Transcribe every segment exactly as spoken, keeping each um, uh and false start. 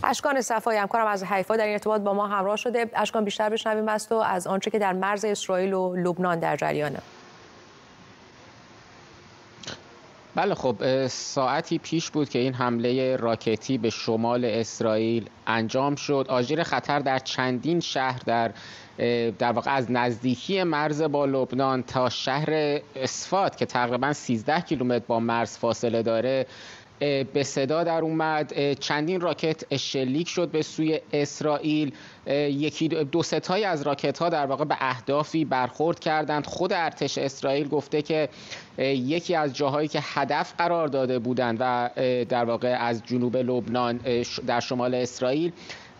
اشکان صفایی همکارم از حیفا در این ارتباط با ما همراه شده. اشکان، بیشتر بشنویم از تو از آنچه که در مرز اسرائیل و لبنان در جریانه. بله، خب ساعتی پیش بود که این حمله راکتی به شمال اسرائیل انجام شد. آژیر خطر در چندین شهر در در واقع از نزدیکی مرز با لبنان تا شهر اصفات که تقریبا سیزده کیلومتر با مرز فاصله داره به صدا در اومد. چندین راکت شلیک شد به سوی اسرائیل. یکی دو ستایی از راکت ها در واقع به اهدافی برخورد کردند. خود ارتش اسرائیل گفته که یکی از جاهایی که هدف قرار داده بودند و در واقع از جنوب لبنان در شمال اسرائیل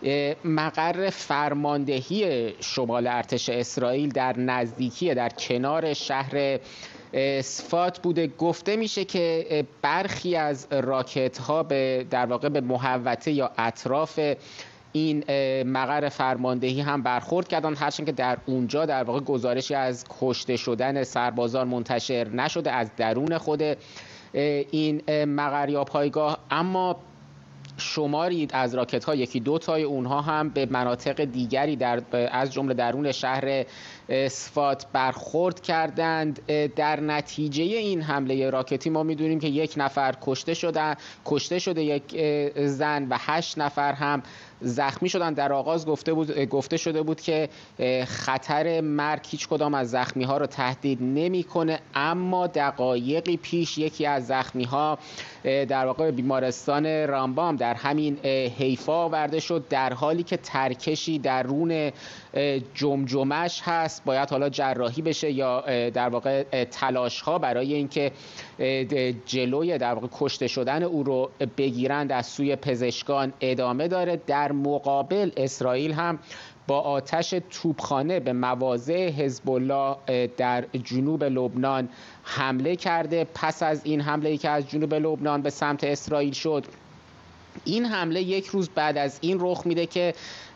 مقر فرماندهی شمال ارتش اسرائیل در نزدیکی در کنار شهر اصفات بوده. گفته میشه که برخی از راکت ها به در واقع به محوطه یا اطراف این مقر فرماندهی هم برخورد کردند، هرچند که در اونجا در واقع گزارشی از کشته شدن سربازان منتشر نشده از درون خود این مقر یا پایگاه. اما شماری از راکت ها، یکی دو تای اونها هم به مناطق دیگری در از جمله درون شهر اصفات برخورد کردند. در نتیجه این حمله راکتی ما میدونیم که یک نفر کشته شده کشته شده یک زن و هشت نفر هم زخمی شدند. در آغاز گفته بود گفته شده بود که خطر مرگ هیچ کدام از زخمی ها رو تهدید نمیکنه، اما دقایقی پیش یکی از زخمی ها در واقع بیمارستان رامبام در همین حیفا آورده شد، در حالی که ترکشی درون جمجمش هست. باید حالا جراحی بشه یا در واقع تلاش ها برای اینکه جلوی در واقع کشته شدن او رو بگیرند از سوی پزشکان ادامه داره. در مقابل اسرائیل هم با آتش توپخانه به مواضع حزب الله در جنوب لبنان حمله کرده. پس از این حمله‌ای که از جنوب لبنان به سمت اسرائیل شد، این حمله یک روز بعد از این رخ میده که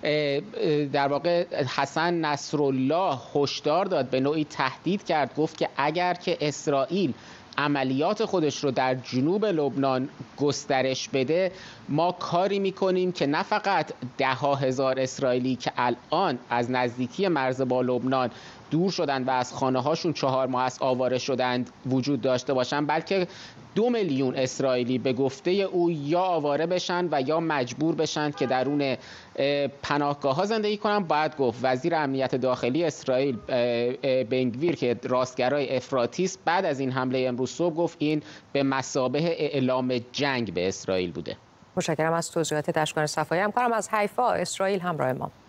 در واقع حسن نصرالله هشدار داد، به نوعی تهدید کرد، گفت که اگر که اسرائیل عملیات خودش رو در جنوب لبنان گسترش بده، ما کاری میکنیم که نه فقط ده ها هزار اسرائیلی که الان از نزدیکی مرز با لبنان دور شدند و از خانه هاشون چهار ماه است آواره شدند وجود داشته باشند، بلکه دو میلیون اسرائیلی به گفته او یا آواره بشن و یا مجبور بشن که درون پناهگاه ها زندگی کنن. باید گفت وزیر امنیت داخلی اسرائیل بنگویر که راستگرای افراطی است، بعد از این حمله امروز صبح گفت این به مثابه اعلام جنگ به اسرائیل بوده. متشکرم از توضیحات اشکان صفایی همکارم از حیفا اسرائیل همراه ما.